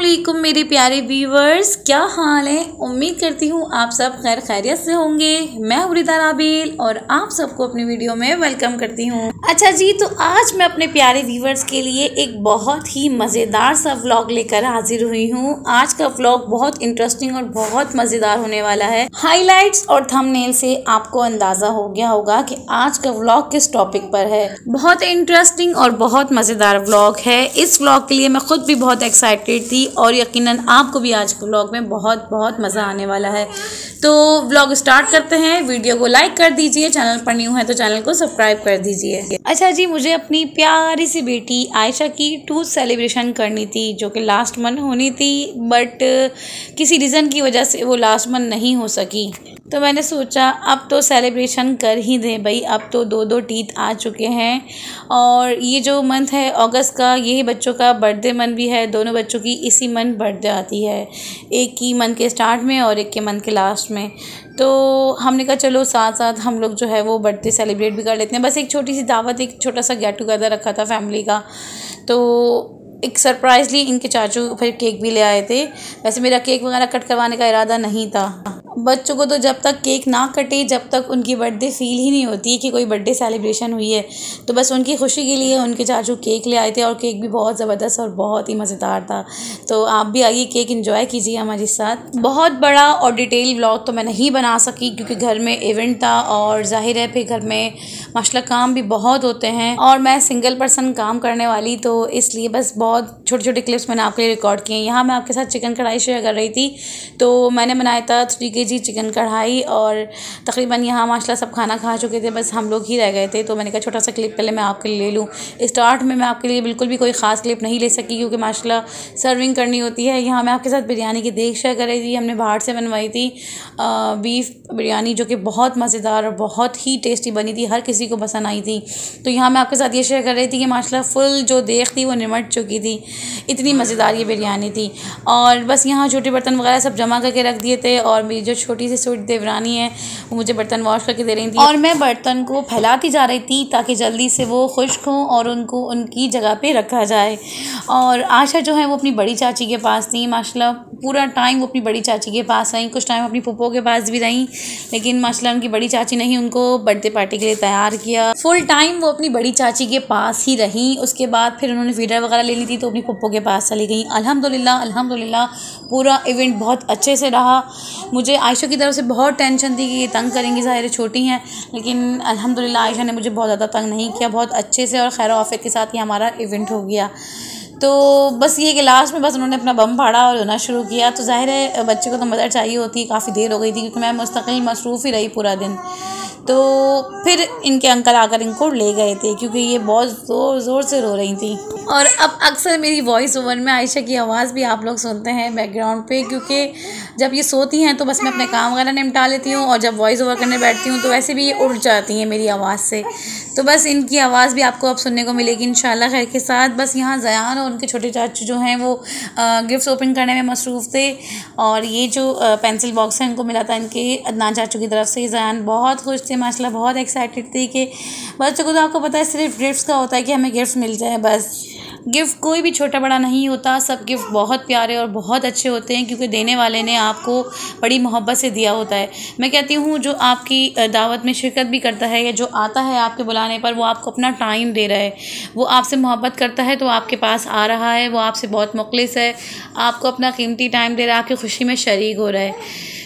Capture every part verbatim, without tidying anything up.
अस्सलामुअलैकुम मेरे प्यारे व्यूवर्स, क्या हाल है। उम्मीद करती हूँ आप सब खैर खैरियत से होंगे। मैं हुरिदा राबील और आप सबको अपनी वीडियो में वेलकम करती हूँ। अच्छा जी, तो आज मैं अपने प्यारे व्यूवर्स के लिए एक बहुत ही मज़ेदार सा व्लॉग लेकर हाजिर हुई हूँ। आज का व्लॉग बहुत इंटरेस्टिंग और बहुत मज़ेदार होने वाला है। हाईलाइट्स और थंबनेल से आपको अंदाज़ा हो गया होगा कि आज का व्लॉग किस टॉपिक पर है। बहुत इंटरेस्टिंग और बहुत मज़ेदार व्लॉग है। इस व्लॉग के लिए मैं खुद भी बहुत एक्साइटेड थी और यकीनन आपको भी आज के व्लॉग में बहुत बहुत मज़ा आने वाला है। तो व्लॉग स्टार्ट करते हैं। वीडियो को लाइक कर दीजिए, चैनल पर न्यू है तो चैनल को सब्सक्राइब कर दीजिए। अच्छा जी, मुझे अपनी प्यारी सी बेटी आयशा की टूथ सेलिब्रेशन करनी थी जो कि लास्ट मंथ होनी थी, बट किसी रीज़न की वजह से वो लास्ट मंथ नहीं हो सकी। तो मैंने सोचा अब तो सेलिब्रेशन कर ही दें भाई। अब तो दो दो टीथ आ चुके हैं और ये जो मंथ है अगस्त का, यही बच्चों का बर्थडे मंथ भी है। दोनों बच्चों की इसी मंथ बर्थडे आती है, एक की मंथ के स्टार्ट में और एक के मंथ के लास्ट में। तो हमने कहा चलो साथ साथ हम लोग जो है वो बर्थडे सेलिब्रेट भी कर लेते हैं। बस एक छोटी सी दावत, एक छोटा सा गेट टुगेदर रखा था फैमिली का। तो एक सरप्राइजली इनके चाचू फिर केक भी ले आए थे। वैसे मेरा केक वगैरह कट करवाने का इरादा नहीं था। बच्चों को तो जब तक केक ना कटे, जब तक उनकी बर्थडे फील ही नहीं होती कि कोई बर्थडे सेलिब्रेशन हुई है। तो बस उनकी खुशी के लिए उनके चाचू केक ले आए थे और केक भी बहुत ज़बरदस्त और बहुत ही मज़ेदार था। तो आप भी आइए, केक एंजॉय कीजिए हमारे साथ। बहुत बड़ा और डिटेल व्लॉग तो मैं नहीं बना सकी क्योंकि घर में इवेंट था और जाहिर है फिर घर में माशाल्लाह काम भी बहुत होते हैं और मैं सिंगल पर्सन काम करने वाली, तो इसलिए बस बहुत छोटे छोटे क्लिप्स मैंने आपके लिए रिकॉर्ड किए। यहाँ मैं आपके साथ चिकन कढ़ाई शेयर कर रही थी। तो मैंने बनाया था थ्री के जी चिकन कढ़ाई और तकरीबन यहाँ माशाल्लाह सब खाना खा चुके थे, बस हम लोग ही रह गए थे। तो मैंने कहा छोटा सा क्लिप पहले मैं आपके लिए ले लूँ। स्टार्ट में मैं आपके लिए बिल्कुल भी कोई ख़ास क्लिप नहीं ले सकी क्योंकि माशाल्लाह सर्विंग करनी होती है। यहाँ मैं आपके साथ बिरयानी की देख शेयर कर रही थी। हमने बाहर से बनवाई थी बीफ बिरयानी जो कि बहुत मज़ेदार और बहुत ही टेस्टी बनी थी, हर किसी को पसंद आई थी। तो यहाँ मैं आपके साथ ये शेयर कर रही थी कि माशाल्लाह फुल जो देख थी वो निमट चुकी थी, इतनी मज़ेदार ये बिरयानी थी। और बस यहाँ छोटे बर्तन वगैरह सब जमा करके रख दिए थे और मेरी जो छोटी सी स्वीट देवरानी है वो मुझे बर्तन वॉश करके दे रही थी और मैं बर्तन को फैलाती जा रही थी ताकि जल्दी से वो खुश्क हों और उनको उनकी जगह पे रखा जाए। और आशा जो है वो अपनी बड़ी चाची के पास थी। माशाल्लाह पूरा टाइम वो अपनी बड़ी चाची के पास रहीं, कुछ टाइम अपनी फूफो के पास भी रहीं, लेकिन माशाल्लाह उनकी बड़ी चाची नहीं उनको बर्थडे पार्टी के लिए तैयार किया। फुल टाइम वो अपनी बड़ी चाची के पास ही रहीं। उसके बाद फिर उन्होंने फीडर वगैरह ले ली थी तो अपनी फूफो के पास चली गई। अल्हम्दुलिल्लाह अल्हम्दुलिल्लाह पूरा इवेंट बहुत अच्छे से रहा। मुझे आयशा की तरफ से बहुत टेंशन थी कि ये तंग करेंगी, ज़ाहिर छोटी हैं, लेकिन अल्हम्दुलिल्लाह आयशा ने मुझे बहुत ज़्यादा तंग नहीं किया। बहुत अच्छे से और खैर आफियत के साथ ही हमारा इवेंट हो गया। तो बस ये कि लास्ट में बस उन्होंने अपना बम फाड़ा और रोना शुरू किया। तो ज़ाहिर है बच्चे को तो मदर चाहिए होती, काफ़ी देर हो गई थी क्योंकि मैं मुस्तकिल मसरूफ़ ही रही पूरा दिन। तो फिर इनके अंकल आकर इनको ले गए थे क्योंकि ये बहुत ज़ोर ज़ोर से रो रही थी। और अब अक्सर मेरी वॉइस ओवर में आयशा की आवाज़ भी आप लोग सुनते हैं बैकग्राउंड पे, क्योंकि जब ये सोती हैं तो बस मैं अपने काम वगैरह निपटा लेती हूँ और जब वॉइस ओवर करने बैठती हूँ तो वैसे भी ये उड़ जाती हैं मेरी आवाज़ से। तो बस इनकी आवाज़ भी आपको अब सुनने को मिलेगी इंशाल्लाह खैर के साथ। बस यहाँ ज़यान और उनके छोटे चाचू जो हैं वो गिफ्ट्स ओपन करने में मसरूफ़ थे और ये जो पेंसिल बॉक्स है इनको मिला था इनके अदनान चाचू की तरफ से। ज़यान बहुत खुश थे माशाल्लाह, बहुत एक्साइटेड थी कि बच्चों को तो आपको पता है सिर्फ गिफ्ट्स का होता है कि हमें गिफ्ट्स मिल जाए बस। गिफ्ट कोई भी छोटा बड़ा नहीं होता, सब गिफ्ट बहुत प्यारे और बहुत अच्छे होते हैं क्योंकि देने वाले ने आपको बड़ी मोहब्बत से दिया होता है। मैं कहती हूँ जो आपकी दावत में शिरकत भी करता है या जो आता है आपके बुलाने पर, वो आपको अपना टाइम दे रहा है, वो आपसे मोहब्बत करता है तो आपके पास आ रहा है, वो आपसे बहुत मुखलिस है, आपको अपना कीमती टाइम दे रहा है, आपकी खुशी में शरीक हो रहा है।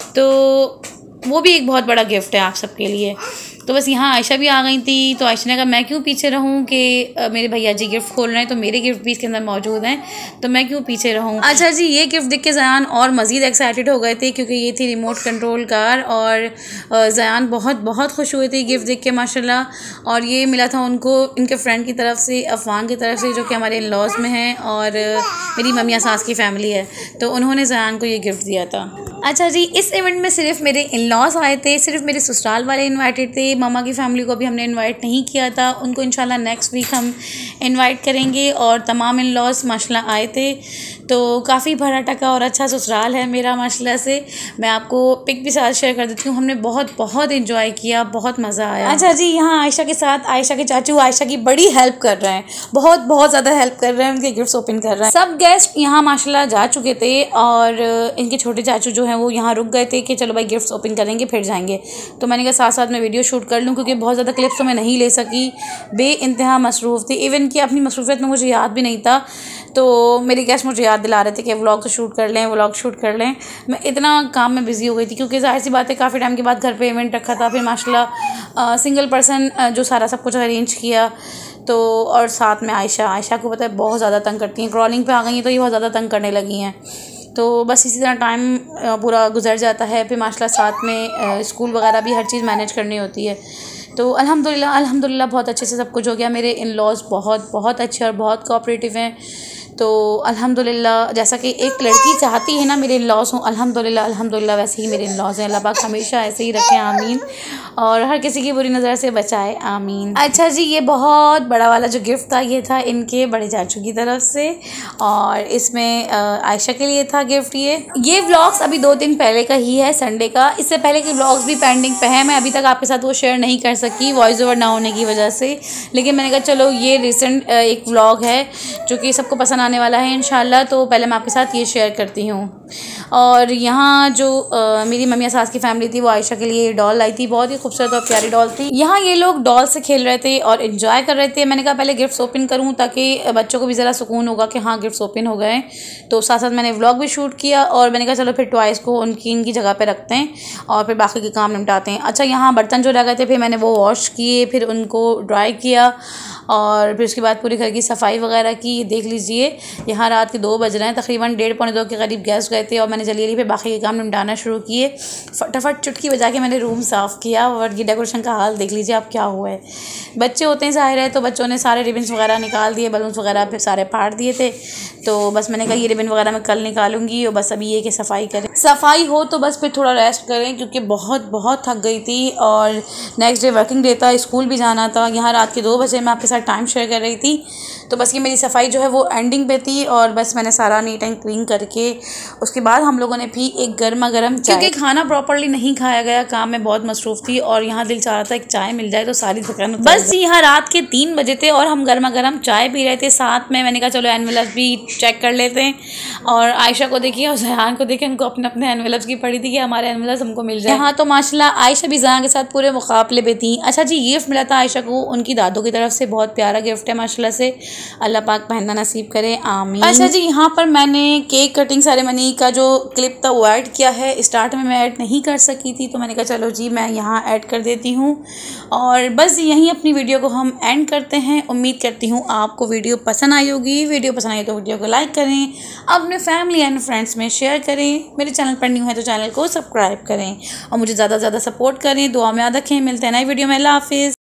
तो वो भी एक बहुत बड़ा गिफ्ट है आप सबके लिए। तो बस यहाँ आयशा भी आ गई थी। तो आयशा ने कहा मैं क्यों पीछे रहूँ कि मेरे भैया जी गिफ्ट खोल रहे हैं तो मेरे गिफ्ट भी इसके अंदर मौजूद हैं, तो मैं क्यों पीछे रहूँ। अच्छा जी, ये गिफ्ट देख के ज़यान और मज़ीद एक्साइटेड हो गए थे क्योंकि ये थी रिमोट कंट्रोल कार और ज़यान बहुत बहुत खुश हुए थे गिफ्ट देख के माशाल्लाह। और ये मिला था उनको इनके फ्रेंड की तरफ से, अफ़वान की तरफ से, जो कि हमारे इन-लॉज़ में हैं और मेरी मम्मियाँ सास की फ़ैमिली है, तो उन्होंने ज़यान को ये गिफ्ट दिया था। अच्छा जी, इस इवेंट में सिर्फ मेरे इन लॉज आए थे, सिर्फ मेरे ससुराल वाले इनवाइटेड थे। मामा की फैमिली को भी हमने इनवाइट नहीं किया था, उनको इंशाल्लाह नेक्स्ट वीक हम इनवाइट करेंगे। और तमाम इन लॉज माशाल्लाह आए थे, तो काफ़ी भरा टका और अच्छा ससुराल है मेरा माशाल्लाह से। मैं आपको पिक भी साथ शेयर कर देती हूँ। हमने बहुत बहुत इंजॉय किया, बहुत मज़ा आया। अच्छा जी, यहाँ आयशा के साथ आयशा के चाचू आयशा की बड़ी हेल्प कर रहे हैं, बहुत बहुत ज़्यादा हेल्प कर रहे हैं, उनके गिफ्ट्स ओपन कर रहे हैं। सब गेस्ट यहाँ माशाल्लाह जा चुके थे और इनके छोटे चाचू जो हैं वो यहाँ रुक गए थे कि चलो भाई गिफ्ट्स ओपन करेंगे फिर जाएंगे। तो मैंने कहा साथ साथ में वीडियो शूट कर लूँ, क्योंकि बहुत ज़्यादा क्लिप्स तो मैं नहीं ले सकी, बे इंतहा मसरूफ़ थी। इवन कि अपनी मसरूफियत में मुझे याद भी नहीं था, तो मेरे गेस्ट मुझे याद दिला रहे थे कि व्लॉग तो शूट कर लें, व्लॉग शूट कर लें। मैं इतना काम में बिज़ी हो गई थी, क्योंकि ज़ाहिर सी बात है काफ़ी टाइम के बाद घर पे इवेंट रखा था। फिर माशाल्लाह सिंगल पर्सन जो सारा सब कुछ अरेंज किया, तो और साथ में आयशा आयशा को पता है बहुत ज़्यादा तंग करती हैं, क्रॉलिंग पे आ गई हैं तो ये बहुत ज़्यादा तंग करने लगी हैं। तो बस इसी तरह टाइम पूरा गुजर जाता है। फिर माशाल्लाह साथ में स्कूल वगैरह भी हर चीज़ मैनेज करनी होती है। तो अल्हम्दुलिल्लाह अल्हम्दुलिल्लाह बहुत अच्छे से सब कुछ हो गया। मेरे इन लॉज बहुत बहुत अच्छे और बहुत कोऑपरेटिव हैं। तो अल्हम्दुलिल्लाह जैसा कि एक लड़की चाहती है ना मेरे इन लॉज हों, अल्हम्दुलिल्लाह अल्हम्दुलिल्लाह वैसे ही मेरे इन लॉज हैं। अल्लाह पाक हमेशा ऐसे ही रखे, आमीन। और हर किसी की बुरी नज़र से बचाए, आमीन। अच्छा जी, ये बहुत बड़ा वाला जो गिफ्ट था ये था इनके बड़े चाचू की तरफ से, और इसमें आयशा के लिए था गिफ्ट। ये ये व्लॉग्स अभी दो दिन पहले का ही है, संडे का। इससे पहले के व्लॉग्स भी पेंडिंग पे है, मैं अभी तक आपके साथ वो शेयर नहीं कर सकी वॉइस ओवर ना होने की वजह से। लेकिन मैंने कहा चलो ये रिसेंट एक व्लॉग है जो कि सबको पसंद आने वाला है इंशाल्लाह, तो पहले मैं आपके साथ ये शेयर करती हूँ। और यहाँ जो आ, मेरी मम्मी सास की फैमिली थी वो आयशा के लिए डॉल लाई थी, बहुत ही खूबसूरत और प्यारी डॉल थी। यहाँ ये लोग डॉल से खेल रहे थे और एंजॉय कर रहे थे। मैंने कहा पहले गिफ्ट्स ओपन करूँ ताकि बच्चों को भी ज़रा सुकून होगा कि हाँ गिफ्ट्स ओपन हो गए। तो साथ साथ मैंने व्लॉग भी शूट किया और मैंने कहा चलो फिर टॉयज़ को उनकी इनकी जगह पर रखते हैं और फिर बाकी के काम निपटाते हैं। अच्छा, यहाँ बर्तन जो रह गए थे फिर मैंने वो वॉश किए, फिर उनको ड्राई किया और फिर उसके बाद पूरे घर की सफाई वगैरह की। देख लीजिए यहाँ रात के दो बज रहे हैं, तकरीबन डेढ़ पौने दो के करीब गेस्ट गए थे और मैंने जल्दी जल्दी फिर बाकी के काम निपटाना शुरू किए। फटाफट चुटकी बजा के मैंने रूम साफ़ किया और ये डेकोरेशन का हाल देख लीजिए आप क्या हुआ है। बच्चे होते हैं ज़ाहिर है, तो बच्चों ने सारे रिबन्स वगैरह निकाल दिए, बलून्स वगैरह फिर सारे फाड़ दिए थे। तो बस मैंने कहा ये रिबन वगैरह मैं कल निकालूंगी और बस अभी ये कि सफाई करें, सफाई हो तो बस फिर थोड़ा रेस्ट करें, क्योंकि बहुत बहुत थक गई थी और नेक्स्ट डे वर्किंग डे था, स्कूल भी जाना था। यहाँ रात के दो बजे मैं आपके साथ टाइम शेयर कर रही थी, तो बस ये मेरी सफाई जो है वो एंडिंग पे थी और बस मैंने सारा नीट एंड क्लीन करके उसके बाद हम लोगों ने भी एक गर्मा गर्म, क्योंकि खाना प्रॉपर्ली नहीं खाया गया, काम में बहुत मसरूफ़ थी और यहाँ दिल चाह रहा था एक चाय मिल जाए तो सारी थकान। बस यहाँ रात के तीन बजे थे और हम गर्मा गर्म चाय पी रहे थे साथ में। मैंने कहा चलो एनवेलप्स भी चेक कर लेते हैं, और आयशा को देखिए और जहान को देखिए, उनको अपने अपने एनवेलप्स की पड़ी थी कि हमारे एनवेलप्स हमको मिल जाए। हाँ, तो माशाल्लाह आयशा भी जहां के साथ पूरे मुकाबले पे थी। अच्छा जी, गिफ्ट मिला था आयशा को उनकी दादों की तरफ से, बहुत प्यारा गिफ्ट है माशाल्लाह से, अल्लाह पाक पहनना नसीब करे, आमीन। अच्छा जी, यहाँ पर मैंने केक कटिंग सेरेमनी का जो क्लिप था वो ऐड किया है। स्टार्ट में मैं ऐड नहीं कर सकी थी, तो मैंने कहा चलो जी मैं यहाँ ऐड कर देती हूँ। और बस यहीं अपनी वीडियो को हम एंड करते हैं। उम्मीद करती हूँ आपको वीडियो पसंद आई होगी। वीडियो पसंद आई तो वीडियो को लाइक करें, अपने फैमिली एंड फ्रेंड्स में शेयर करें, मेरे चैनल पर न्यू है तो चैनल को सब्सक्राइब करें और मुझे ज़्यादा से ज़्यादा सपोर्ट करें। दुआ में याद रखें, मिलते हैं नई वीडियो में। अल्लाह हाफिज़।